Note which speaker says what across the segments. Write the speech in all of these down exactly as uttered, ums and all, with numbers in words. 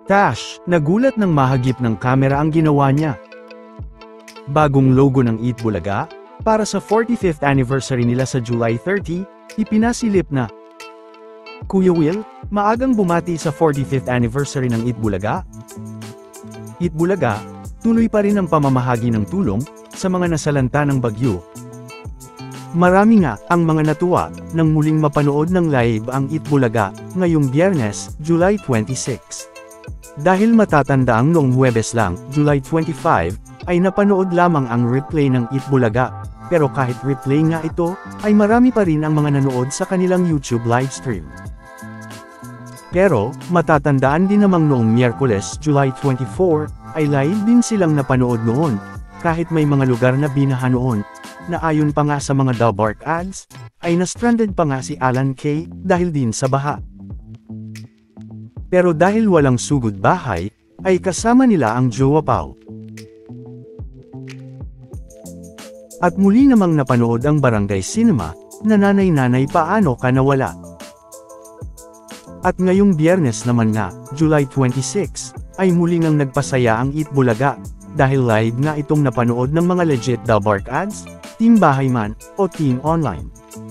Speaker 1: Tash, nagulat ng mahagip ng kamera ang ginawa niya. Bagong logo ng Eat Bulaga, para sa forty-fifth anniversary nila sa July thirty, ipinasilip na. Kuya Will, maagang bumati sa forty-fifth anniversary ng Eat Bulaga. Eat Bulaga, tuloy pa rin ang pamamahagi ng tulong sa mga nasalanta ng bagyo. Marami nga ang mga natuwa nang muling mapanood ng live ang Eat Bulaga ngayong Biyernes, July twenty-six. Dahil matatandaang noong Huwebes lang, July twenty-five, ay napanood lamang ang replay ng Eat Bulaga, pero kahit replay nga ito, ay marami pa rin ang mga nanood sa kanilang YouTube livestream. Pero, matatandaan din namang noong Miyerkules, July twenty-four, ay live din silang napanood noon, kahit may mga lugar na binaha noon, na ayon pa nga sa mga Dalbark ads, ay na-stranded pa nga si Alan Kay, dahil din sa baha. Pero dahil walang sugod bahay, ay kasama nila ang Jowa Pao. At muli namang napanood ang Barangay Cinema, na Nanay-Nanay Paano Ka Nawala. At ngayong Biyernes naman nga, July twenty-six, ay muli ngang nagpasaya ang Eat Bulaga, dahil live nga itong napanood ng mga legit Dalbark ads, Team Bahay Man, o Team Online.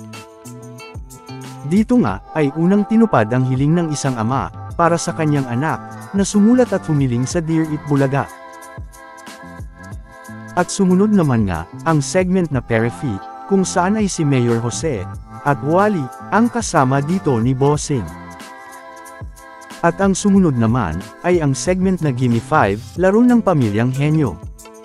Speaker 1: Dito nga, ay unang tinupad ang hiling ng isang ama, para sa kanyang anak, na sumulat at humiling sa Dear Eat Bulaga. At sumunod naman nga, ang segment na Perifi, kung saan ay si Mayor Jose, at Wally, ang kasama dito ni Bossing. At ang sumunod naman, ay ang segment na Gimme five, laro ng Pamilyang Henyo.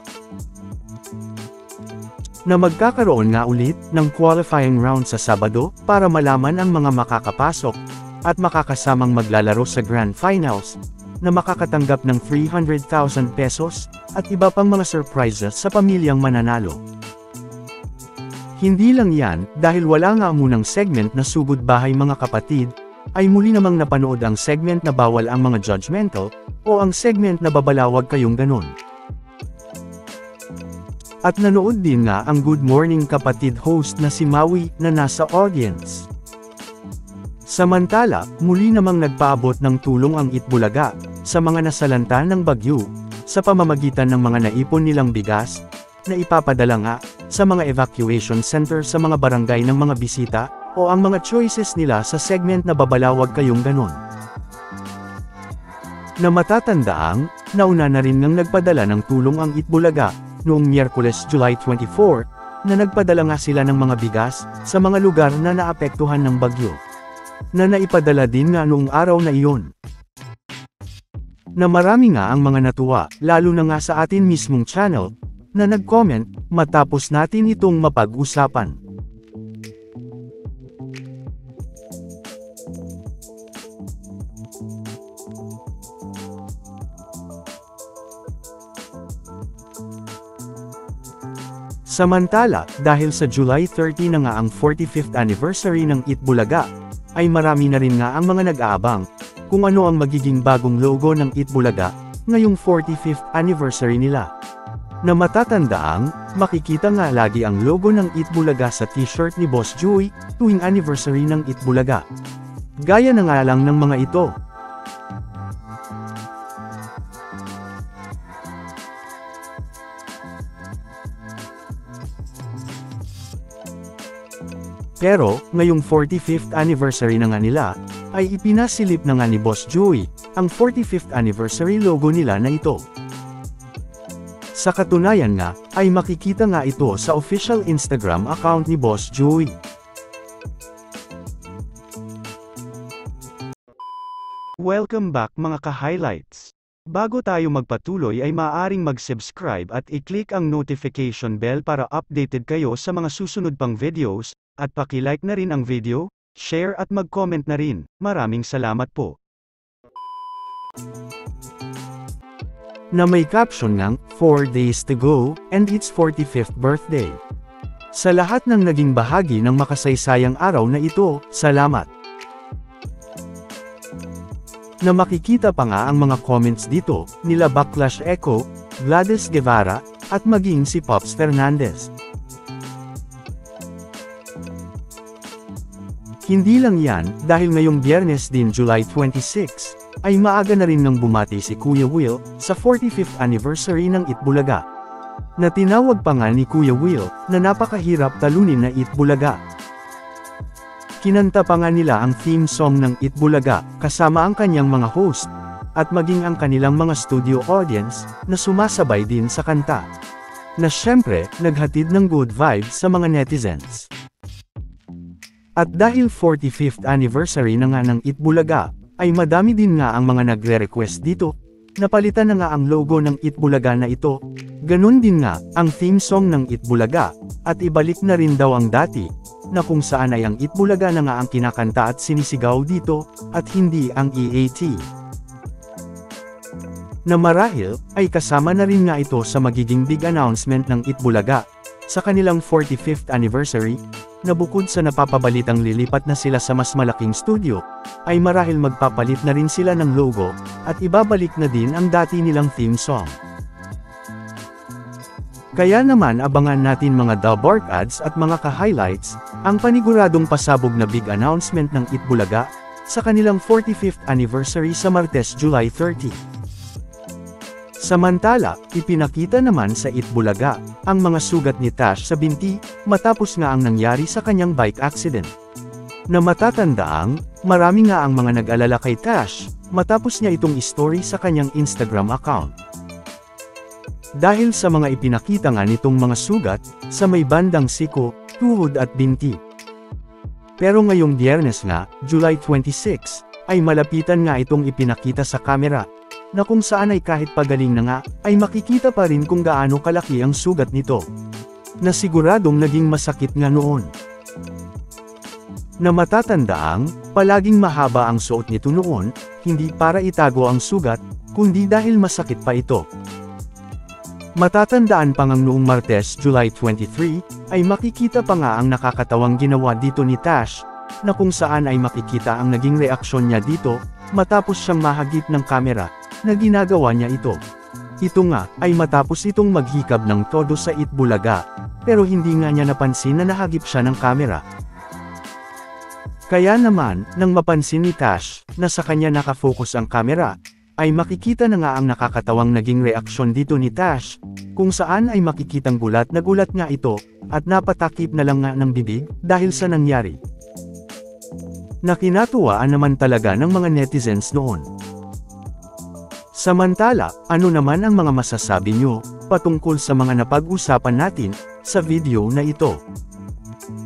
Speaker 1: Na magkakaroon nga ulit, ng qualifying round sa Sabado, para malaman ang mga makakapasok, at makakasamang maglalaro sa Grand Finals, na makakatanggap ng three hundred thousand pesos, at iba pang mga surprises sa pamilyang mananalo. Hindi lang yan, dahil wala nga munang segment na Sugod Bahay Mga Kapatid, ay muli namang napanood ang segment na Bawal ang Mga Judgmental, o ang segment na Babalawag Kayong Ganon. At nanood din nga ang Good Morning Kapatid host na si Maui, na nasa audience. Samantala, muli namang nagpaabot ng tulong ang Eat Bulaga, sa mga nasalanta ng bagyo, sa pamamagitan ng mga naipon nilang bigas, na ipapadala nga, sa mga evacuation center sa mga barangay ng mga bisita, o ang mga choices nila sa segment na Babalawag Kayong Ganon. Na matatandaang, nauna na rin ngang nagpadala ng tulong ang Eat Bulaga, noong Miyerkules July twenty-four, na nagpadala nga sila ng mga bigas, sa mga lugar na naapektuhan ng bagyo. Na naipadala din nga noong araw na iyon. Na marami nga ang mga natuwa, lalo na nga sa atin mismong channel, na nag-comment, matapos natin itong mapag-usapan. Samantala, dahil sa July thirty na nga ang forty-fifth anniversary ng Eat Bulaga, ay marami na rin nga ang mga nag-aabang, kung ano ang magiging bagong logo ng Eat Bulaga, ngayong forty-fifth anniversary nila. Na matatandaang, makikita nga lagi ang logo ng Eat Bulaga sa t-shirt ni Boss Joey, tuwing anniversary ng Eat Bulaga. Gaya na nga lang ng mga ito. Pero, ngayong forty-fifth anniversary na nga nila, ay ipinasilip na nga ni Boss Joey, ang forty-fifth anniversary logo nila na ito. Sa katunayan nga, ay makikita nga ito sa official Instagram account ni Boss Joey. Welcome back mga ka-highlights! Bago tayo magpatuloy ay maaaring mag-subscribe at i-click ang notification bell para updated kayo sa mga susunod pang videos, at paki-like na rin ang video, share at mag-comment na rin. Maraming salamat po. Na may caption ng, four days to go, and it's forty-fifth birthday. Sa lahat ng naging bahagi ng makasaysayang araw na ito, salamat. Na makikita pa nga ang mga comments dito, nila Backlash Echo, Gladys Guevara, at maging si Pops Fernandez. Hindi lang yan, dahil ngayong Biyernes din July twenty-six, ay maaga na rin nang bumati si Kuya Will sa forty-fifth anniversary ng Itbulaga. Na tinawag pa nga ni Kuya Will na napakahirap talunin na Itbulaga. Kinanta pa nga nila ang theme song ng Itbulaga kasama ang kanyang mga host, at maging ang kanilang mga studio audience na sumasabay din sa kanta. Na syempre, naghatid ng good vibes sa mga netizens. At dahil forty-fifth anniversary na nga ng Itbulaga, ay madami din nga ang mga nagre-request dito, napalitan na nga ang logo ng Itbulaga na ito, ganun din nga ang theme song ng Itbulaga, at ibalik na rin daw ang dati, na kung saan ay ang Itbulaga na nga ang kinakanta at sinisigaw dito, at hindi ang E A T. Na marahil, ay kasama na rin nga ito sa magiging big announcement ng Itbulaga, sa kanilang forty-fifth anniversary, na bukod sa napapabalitang lilipat na sila sa mas malaking studio, ay marahil magpapalit na rin sila ng logo, at ibabalik na din ang dati nilang theme song. Kaya naman abangan natin mga Dalbark ads at mga ka-highlights, ang paniguradong pasabog na big announcement ng Itbulaga, sa kanilang forty-fifth anniversary sa Martes, July thirtieth. Samantala, ipinakita naman sa Itbulaga, ang mga sugat ni Tash sa binti, matapos nga ang nangyari sa kanyang bike accident. Na matatandaang, marami nga ang mga nag-alala kay Tash, matapos niya itong story sa kanyang Instagram account. Dahil sa mga ipinakita nga nitong mga sugat, sa may bandang siko, tuhod at binti. Pero ngayong Biyernes nga, July twenty-sixth, ay malapitan nga itong ipinakita sa kamera, na kung saan ay kahit pagaling na nga, ay makikita pa rin kung gaano kalaki ang sugat nito. Na siguradong naging masakit nga noon. Na matatandaang, palaging mahaba ang suot nito noon, hindi para itago ang sugat, kundi dahil masakit pa ito. Matatandaan pa ngang noong Martes, July twenty-third, ay makikita pa nga ang nakakatawang ginawa dito ni Tash, na kung saan ay makikita ang naging reaksyon niya dito, matapos siyang mahagip ng kamera, na ginagawa niya ito. Ito nga, ay matapos itong maghikab ng todo sa Itbulaga, pero hindi nga niya napansin na nahagip siya ng kamera. Kaya naman, nang mapansin ni Tash, na sa kanya nakafocus ang kamera, ay makikita na nga ang nakakatawang naging reaksyon dito ni Tash, kung saan ay makikitang gulat na gulat nga ito, at napatakip na lang nga ng bibig, dahil sa nangyari. Na kinatuwaan naman talaga ng mga netizens noon. Samantala, ano naman ang mga masasabi nyo, patungkol sa mga napag-usapan natin, sa video na ito?